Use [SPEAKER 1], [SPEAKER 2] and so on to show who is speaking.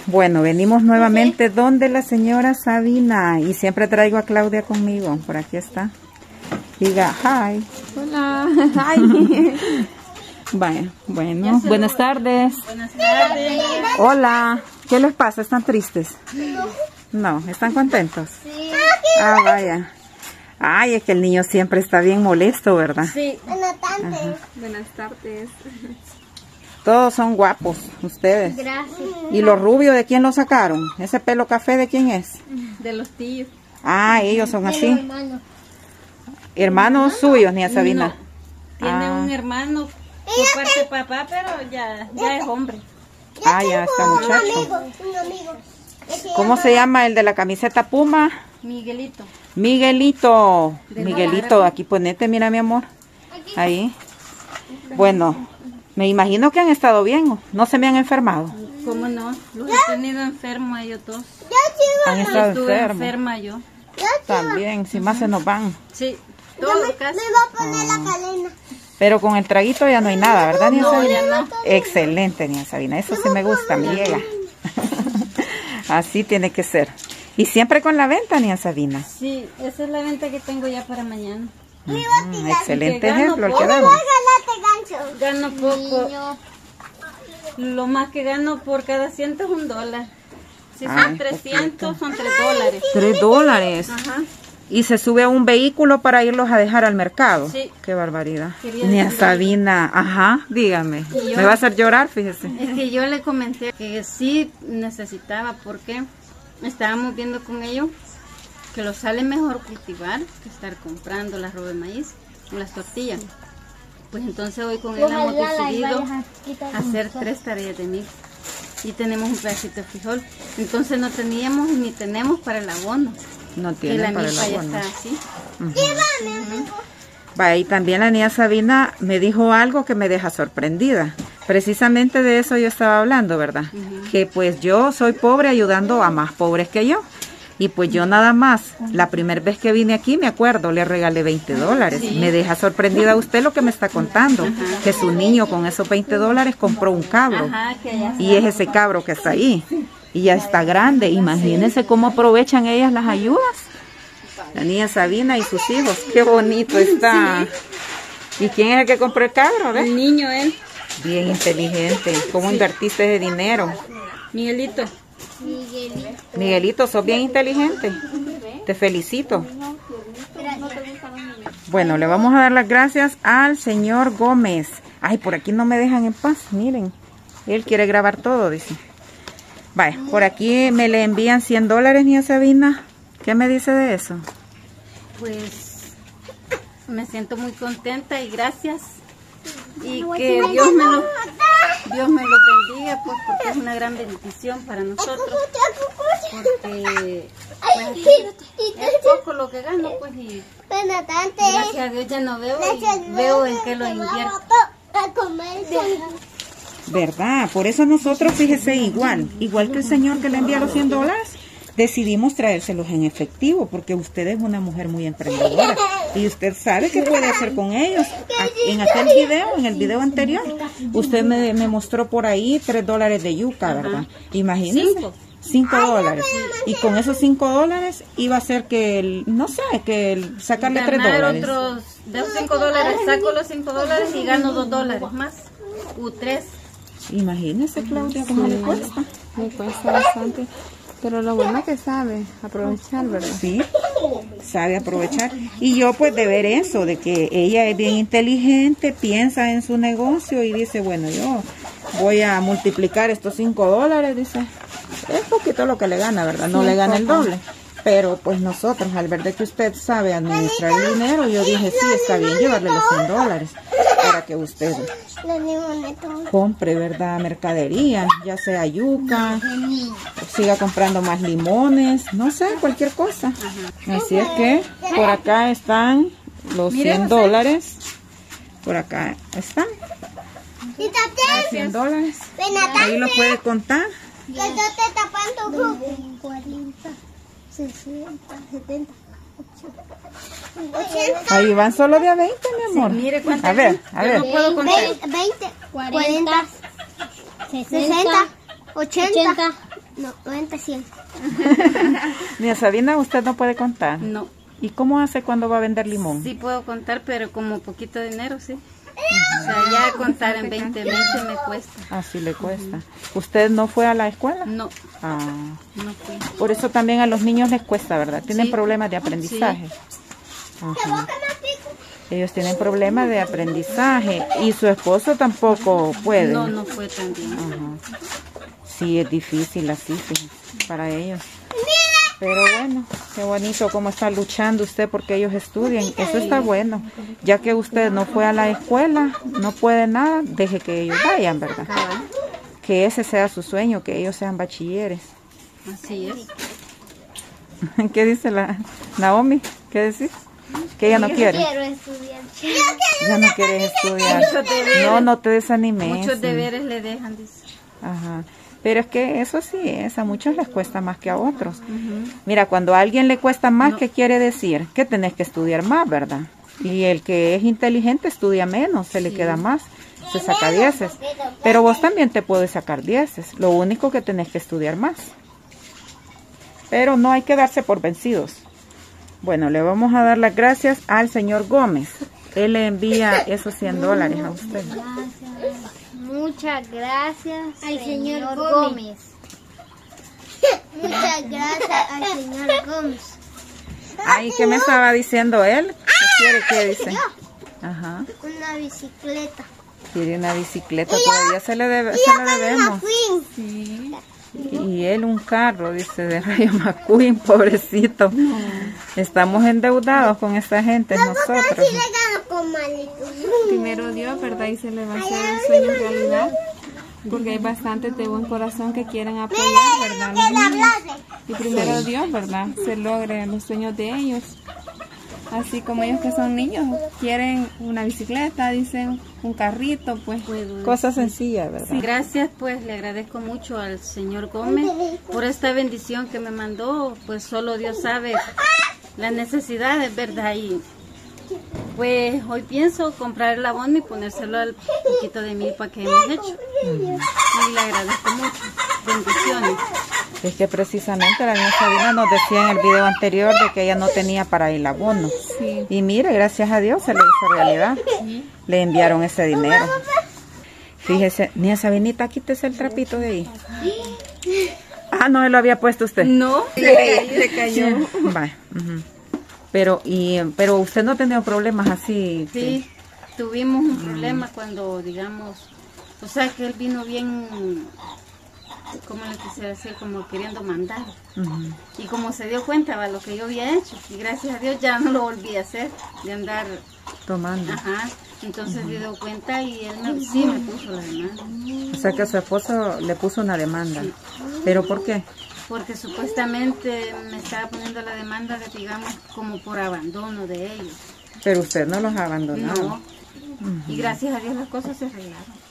[SPEAKER 1] Bueno, venimos nuevamente donde la señora Sabina y siempre traigo a Claudia conmigo. Por aquí está. Diga, hi.
[SPEAKER 2] Hola. Hi.
[SPEAKER 1] Vaya, bueno, buenas tardes.
[SPEAKER 2] Buenas tardes.
[SPEAKER 1] Hola. ¿Qué les pasa? ¿Están tristes? No, ¿están contentos?
[SPEAKER 2] Sí.
[SPEAKER 1] Ah, vaya. Ay, es que el niño siempre está bien molesto, ¿verdad?
[SPEAKER 2] Sí.
[SPEAKER 3] Buenas tardes.
[SPEAKER 2] Buenas tardes.
[SPEAKER 1] Todos son guapos, ustedes.
[SPEAKER 3] Gracias.
[SPEAKER 1] ¿Y los rubios de quién lo sacaron? ¿Ese pelo café de quién es?
[SPEAKER 2] De los tíos.
[SPEAKER 1] Ah, ellos son así.
[SPEAKER 3] Hermano.
[SPEAKER 1] Hermanos suyos, ni a Sabina.
[SPEAKER 2] No. Tiene un hermano por parte de papá, pero ya es hombre.
[SPEAKER 1] Ah, ya está muchacho.
[SPEAKER 3] Un amigo.
[SPEAKER 1] ¿Cómo se llama el de la camiseta Puma?
[SPEAKER 2] Miguelito.
[SPEAKER 1] Miguelito.
[SPEAKER 2] De
[SPEAKER 1] Miguelito,
[SPEAKER 2] Lara.
[SPEAKER 1] aquí ponete, mira mi amor. Ahí. Bueno, me imagino que han estado bien, no se me han enfermado.
[SPEAKER 2] ¿Cómo no? Los he tenido enfermos a ellos dos.
[SPEAKER 1] Han estado
[SPEAKER 2] Estuve
[SPEAKER 1] enfermos.
[SPEAKER 2] enferma yo.
[SPEAKER 1] También, si más se nos van.
[SPEAKER 2] Sí, todo casi.
[SPEAKER 3] Me voy a poner la cadena.
[SPEAKER 1] Pero con el traguito ya no hay nada, ¿verdad, Nia
[SPEAKER 2] No,
[SPEAKER 1] Sabina?
[SPEAKER 2] ya no.
[SPEAKER 1] Excelente, Nia Sabina. Eso sí me gusta, me llega. Así tiene que ser. Y siempre con la venta, Nia Sabina.
[SPEAKER 2] Sí, esa es la venta que tengo ya para mañana.
[SPEAKER 1] Excelente
[SPEAKER 2] Que gano
[SPEAKER 1] ejemplo el que
[SPEAKER 2] poco.
[SPEAKER 1] damos.
[SPEAKER 3] Gancho.
[SPEAKER 2] Gano poco. Lo más que gano por cada asiento es $1. Si son
[SPEAKER 1] Ay,
[SPEAKER 2] 300, son $3.
[SPEAKER 1] $3.
[SPEAKER 2] Ajá.
[SPEAKER 1] Y se sube a un vehículo para irlos a dejar al mercado.
[SPEAKER 2] Sí.
[SPEAKER 1] Qué barbaridad.
[SPEAKER 2] Quería
[SPEAKER 1] Nia
[SPEAKER 2] decir
[SPEAKER 1] Sabina, ajá, dígame.
[SPEAKER 2] Y yo-
[SPEAKER 1] Me va a hacer llorar, fíjese.
[SPEAKER 2] Es que yo le comenté que sí necesitaba, porque estábamos viendo con ellos que lo sale mejor cultivar que estar comprando la arroz de maíz o las tortillas. Pues entonces hoy con él hemos decidido hacer 3 tareas de mix y tenemos un pedacito de frijol. Entonces no teníamos ni tenemos para el abono,
[SPEAKER 1] No
[SPEAKER 2] que la
[SPEAKER 1] tiene para el
[SPEAKER 2] milpa ya
[SPEAKER 1] abono.
[SPEAKER 2] está así.
[SPEAKER 1] Vaya, y también la Nia Sabina me dijo algo que me deja sorprendida. Precisamente de eso yo estaba hablando, ¿verdad? Que pues yo soy pobre ayudando a más pobres que yo. Y pues yo nada más, la primera vez que vine aquí, me acuerdo, le regalé $20.
[SPEAKER 2] Sí.
[SPEAKER 1] Me deja sorprendida usted lo que me está contando. Que su niño con esos $20 compró un cabro.
[SPEAKER 2] Ajá, que ya
[SPEAKER 1] Y es ese cabro que está ahí. Y ya está grande. Imagínense cómo aprovechan ellas las ayudas. La Nia Sabina y sus hijos. Qué bonito está. ¿Y quién es el que compró el cabro? ¿Ves?
[SPEAKER 2] el niño, él,
[SPEAKER 1] Bien inteligente. ¿Cómo invertiste ese dinero?
[SPEAKER 2] Miguelito.
[SPEAKER 1] Miguelito, sos bien inteligente. Te felicito. Bueno, le vamos a dar las gracias al señor Gómez. Ay, por aquí no me dejan en paz. Miren, él quiere grabar todo, dice. Vaya, por aquí me le envían $100, Nia Sabina. ¿Qué me dice de eso?
[SPEAKER 2] Pues me siento muy contenta y gracias. Y que Dios me lo bendiga, pues, porque es una gran bendición para nosotros. Porque pues, es poco lo que gano, pues, y gracias a Dios ya no veo y veo en qué lo invierto.
[SPEAKER 1] ¿Verdad? Por eso nosotros, fíjese, igual que el señor que le envía los $100, decidimos traérselos en efectivo, porque usted es una mujer muy emprendedora y usted sabe qué puede hacer con ellos. En aquel video, en el video anterior, usted me mostró por ahí $3 de yuca, ¿verdad? Imagínense. $5. Y con esos $5 iba a ser que, no sé, que sacarle
[SPEAKER 2] Ganar
[SPEAKER 1] $3.
[SPEAKER 2] otros, de esos $5, saco los $5 y gano $2 más. U3.
[SPEAKER 1] Imagínese, Claudia, cómo le cuesta.
[SPEAKER 4] Me cuesta bastante, pero lo bueno es que sabe aprovechar, ¿verdad?
[SPEAKER 1] Sí, sabe aprovechar. Y yo pues de ver eso, de que ella es bien inteligente, piensa en su negocio y dice, bueno, yo voy a multiplicar estos $5, dice. Es poquito lo que le gana, ¿verdad? No le gana el doble. Pero pues nosotros, al ver de que usted sabe administrar el dinero, yo dije, sí, está bien llevarle los $100 para que usted compre, ¿verdad? Mercadería, ya sea yuca, siga comprando más limones, no sé, cualquier cosa. Así es que por acá están los $100. Por acá están los $100. Ahí lo puede contar.
[SPEAKER 3] Yo te tapando 40, 60, 70, 80.
[SPEAKER 1] Ahí van solo de a 20, mi amor.
[SPEAKER 2] Mire cuánto.
[SPEAKER 1] A ver, a ver.
[SPEAKER 2] No puedo contar.
[SPEAKER 3] 20, 40, 60, 80, No, 95.
[SPEAKER 1] Mira, Sabina, usted no puede contar.
[SPEAKER 2] No.
[SPEAKER 1] ¿Y cómo hace cuando va a vender limón?
[SPEAKER 2] Sí puedo contar, pero como poquito dinero, sí. O sea, ya contar en 20 me cuesta.
[SPEAKER 1] Así le cuesta. ¿Usted no fue a la escuela?
[SPEAKER 2] No,
[SPEAKER 1] Ah,
[SPEAKER 2] no fui.
[SPEAKER 1] por eso también a los niños les cuesta, ¿verdad? Tienen
[SPEAKER 2] Sí.
[SPEAKER 1] problemas de aprendizaje. Ajá. Ellos tienen problemas de aprendizaje y su esposo tampoco puede.
[SPEAKER 2] No, no fue tan bien.
[SPEAKER 1] Ajá. Sí, es difícil así, sí, para ellos. Pero bueno, qué bonito cómo está luchando usted porque ellos estudien. Eso está bueno. Ya que usted no fue a la escuela, no puede nada, deje que ellos vayan, ¿verdad?
[SPEAKER 2] Cabal.
[SPEAKER 1] Que ese sea su sueño, que ellos sean bachilleres.
[SPEAKER 2] Así es.
[SPEAKER 1] ¿Qué dice la Naomi? ¿Qué decís? Que ella no quiere.
[SPEAKER 3] Quiero estudiar.
[SPEAKER 1] Ya no quiere estudiar. No, no te desanimes.
[SPEAKER 2] Muchos deberes le dejan, dice.
[SPEAKER 1] Ajá. Pero es que eso sí es, a muchos les cuesta más que a otros. Mira, cuando a alguien le cuesta más, ¿qué quiere decir? Que tenés que estudiar más, ¿verdad? Y el que es inteligente estudia menos, se le queda más, se saca 10. Pero vos también te puedes sacar 10. Lo único que tenés que estudiar más. Pero no hay que darse por vencidos. Bueno, le vamos a dar las gracias al señor Gómez. Él le envía esos $100 a usted.
[SPEAKER 3] Muchas gracias al señor Gómez. Muchas gracias al señor Gómez.
[SPEAKER 1] Ay, ¿qué me estaba diciendo él? ¿Qué quiere? ¿Qué dice? Ajá.
[SPEAKER 3] Una bicicleta.
[SPEAKER 1] Quiere una bicicleta, todavía se le debemos.
[SPEAKER 3] Sí.
[SPEAKER 1] Y él un carro, dice, de Rayo McQueen, pobrecito. Estamos endeudados con esta gente, nosotros.
[SPEAKER 3] Sí le gano con malito.
[SPEAKER 4] Primero Dios, ¿verdad? Y se le va a hacer el sueño realidad. Porque hay bastantes de buen corazón que quieren apoyar, ¿verdad? Los niños. Y primero Dios, ¿verdad? Se logren los sueños de ellos. Así como ellos que son niños, quieren una bicicleta, dicen un carrito, pues.
[SPEAKER 1] Cosas sencillas, ¿verdad?
[SPEAKER 2] Gracias, pues le agradezco mucho al señor Gómez por esta bendición que me mandó. Pues solo Dios sabe las necesidades, ¿verdad? Y pues hoy pienso comprar el abono y ponérselo al poquito de milpa que hemos hecho. Y le agradezco mucho. Bendiciones.
[SPEAKER 1] Es que precisamente la niña Sabina nos decía en el video anterior de que ella no tenía para el abono.
[SPEAKER 4] Sí.
[SPEAKER 1] Y mire, gracias a Dios se le hizo realidad. Le enviaron ese dinero. Fíjese, niña Sabinita, quítese el trapito de ahí. Ah, no, él lo había puesto usted.
[SPEAKER 2] No,
[SPEAKER 4] Se cayó.
[SPEAKER 1] Vale. Pero usted no ha tenido problemas así.
[SPEAKER 2] sí, tuvimos un problema cuando, digamos, o sea que él vino bien, ¿cómo le quisiera decir? Como queriendo mandar. Y como se dio cuenta de lo que yo había hecho, y gracias a Dios ya no lo volví a hacer, de andar
[SPEAKER 1] Tomando.
[SPEAKER 2] Ajá, entonces se dio cuenta y él sí me puso la demanda.
[SPEAKER 1] O sea que su esposo le puso una demanda.
[SPEAKER 2] Sí.
[SPEAKER 1] ¿Pero por qué?
[SPEAKER 2] Porque supuestamente me estaba poniendo la demanda de, digamos, como por abandono de ellos.
[SPEAKER 1] Pero usted no los ha abandonado.
[SPEAKER 2] No. Y gracias a Dios las cosas se arreglaron.